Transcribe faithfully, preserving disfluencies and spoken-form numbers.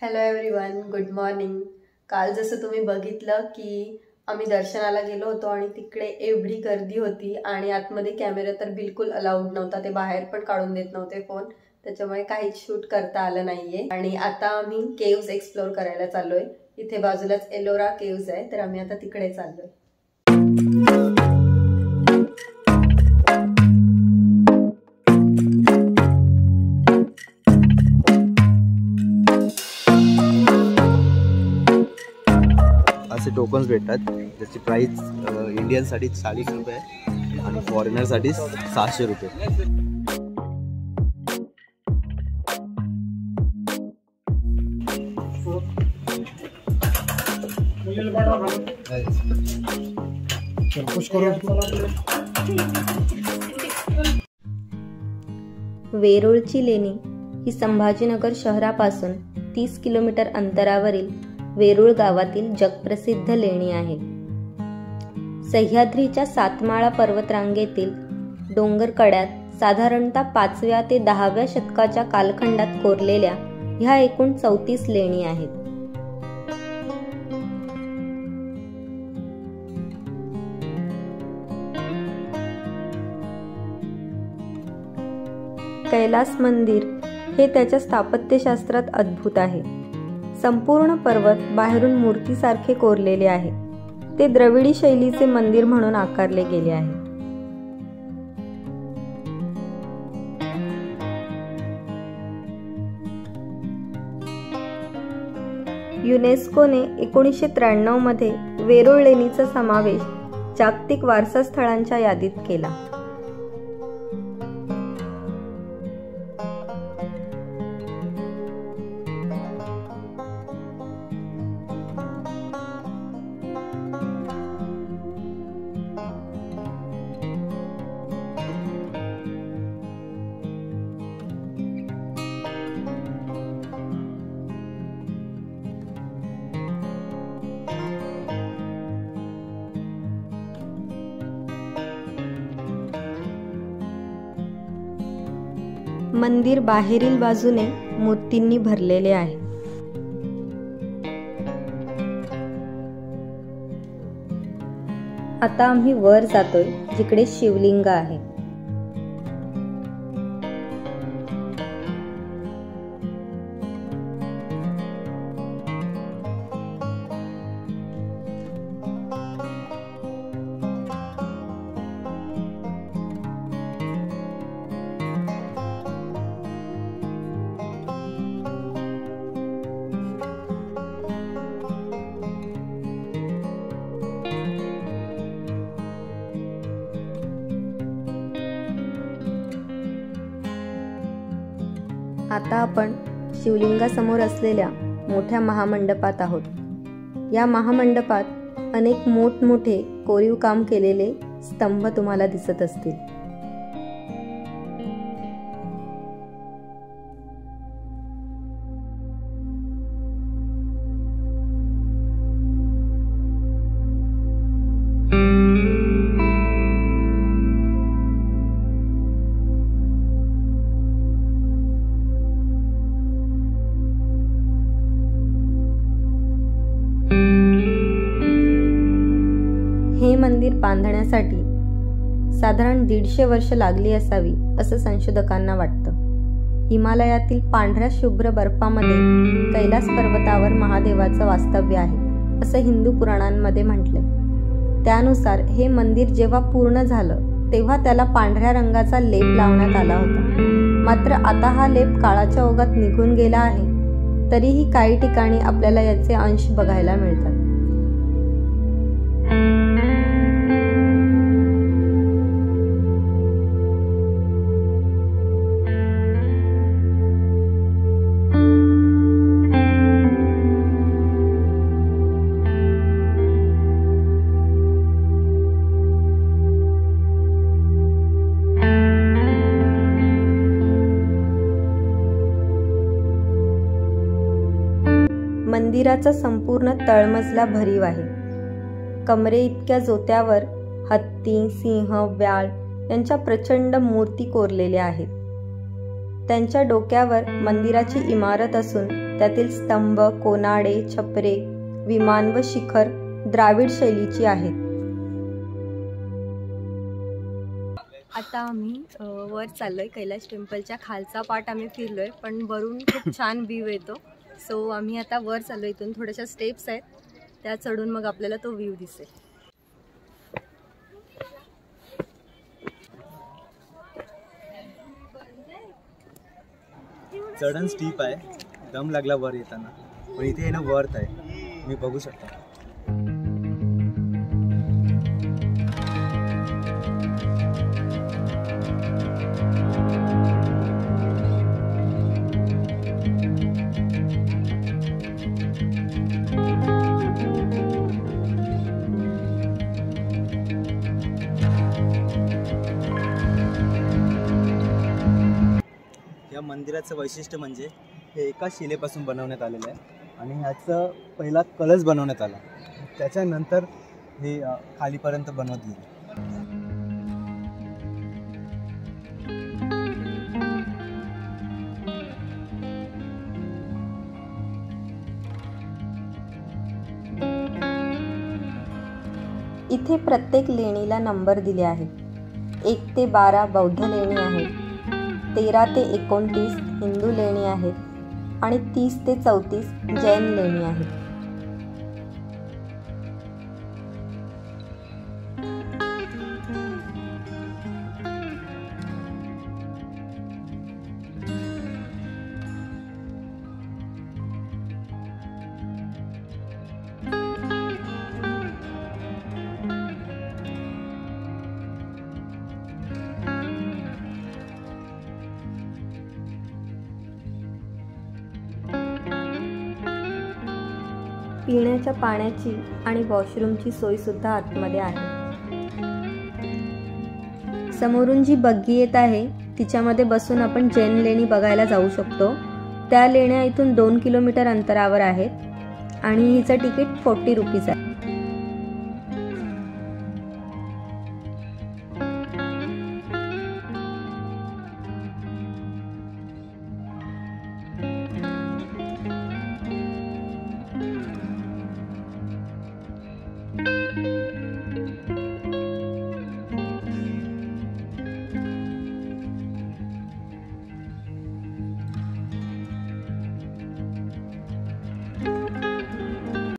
Hello everyone, good morning. काल जसं तुम्ही बघितलं की आम्ही दर्शनाला गेलो होतो आणि तिकडे एवढी गर्दी होती आणि आतमध्ये कॅमेरा तर बिलकुल अलाउड नव्हता, ते बाहेर पण काढून देत नव्हते फोन, त्याच्यामुळे काहीच शूट करता आलं नाहीये। आणि आता आम्ही केव्स एक्सप्लोर करायला चाललोय। इथे बाजूलाच एलोरा केव्स आहे, तर आम्ही आता तिकडे चाललोय। असे टोकन्स भेटतात, ज्याची प्राइस इंडियन साठी चाळीस रुपये आणि फॉरेनर साठी सहाशे रुपये। वेरूळची लेणी ही संभाजीनगर शहरापासून तीस किलोमीटर अंतरावरील वेरूळ गावातील जगप्रसिद्ध लेणी आहे। सह्याद्रीच्या सातमाळा पर्वतरांगेतील डोंगर कड्यात साधारणतः पाचव्या ते दहाव्या शतकाच्या कालखंडात कोरलेल्या ह्या एकूण चौतीस लेणी आहेत। कैलास मंदिर हे त्याच्या स्थापत्यशास्त्रात अद्भुत आहे। संपूर्ण पर्वत बाहेरून मूर्तीसारखे कोरलेले आहे। ते द्रविडी शैलीचे मंदिर म्हणून आकारले गेले आहे। युनेस्कोने एकोणीसशे त्र्याण्णव मध्ये वेरूळ लेणीचा समावेश जागतिक वारसा स्थळांच्या यादीत केला। मंदिर बाहेरील बाजूने मूर्तींनी भरलेले आहे। आता आम्ही वर जातोय, जिकडे शिवलिंग आहे। आता आपण शिवलिंगासमोर असलेल्या मोठ्या महामंडपात आहोत। या महामंडपात अनेक मोठमोठे कोरीव काम केलेले स्तंभ तुम्हाला दिसत असतील। हे मंदिर बांधण्यासाठी साधारण दीडशे वर्ष लागली असावी असं संशोधकांना वाटतं। हिमालयातील पांढऱ्या शुभ्र बर्फामध्ये कैलास पर्वतावर महादेवाचं वास्तव्य आहे असं हिंदू पुराणांमध्ये म्हटलंय। त्यानुसार हे मंदिर जेव्हा पूर्ण झालं तेव्हा त्याला पांढऱ्या रंगाचा लेप लावण्यात आला होता। मात्र आता हा लेप काळाच्या ओघात निघून गेला आहे, तरीही काही ठिकाणी आपल्याला याचे अंश बघायला मिळतात। मंदिराचा संपूर्ण तळमजला भरीव आहे। कमरे इतक्या जोत्यावर हत्ती, सिंह, व्याळ यांच्या प्रचंड मूर्ती कोरलेल्या आहेत। त्यांच्या डोक्यावर मंदिराची इमारत असून त्यातील स्तंभ, कोनाडे, छपरे, विमान व शिखर द्राविड शैलीची आहेत. आता आम्ही अ, वर चाललोय. कैलास टेम्पलच्या खालचा पार्ट आम्ही फिरलोय, पण वरून खूप छान व्ह्यू येतो. सो आम्ही आता वर चाललोय. इथून थोड्याशा स्टेप्स आहेत, त्या चढून मग आपल्याला तो व्ह्यू दिसेल. चढण स्टीप आहे, दम लागला वर येताना, पण इथे येणं वर्थ आहे. मी बघू शकता. या मंदिराचं वैशिष्ट्य म्हणजे हे एका शिलेपासून बनवण्यात आलेलं आहे आणि ह्याचं पहिला कलश बनवण्यात आला, त्याच्यानंतर हे खालीपर्यंत बनवत गेले. इथे प्रत्येक लेणीला नंबर दिले आहेत. एक ते बारा बौद्ध लेणी आहेत, तेरा ते एकोणतीस हिंदू लेणी आहेत आणि तीस ते चौतीस जैन लेणी आहेत. पिण्याच्या पाण्याची आणि वॉशरूमची सोय सुद्धा आतमध्ये आहे. समोरून जी बग्गी येत आहे तिच्यामध्ये बसून आपण जैन लेणी बघायला जाऊ शकतो. त्या लेण्या इथून दोन किलोमीटर अंतरावर आहेत आणि हिचं तिकीट फोर्टी रुपीज आहे.